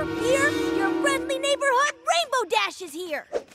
fear, your friendly neighborhood Rainbow Dash is here!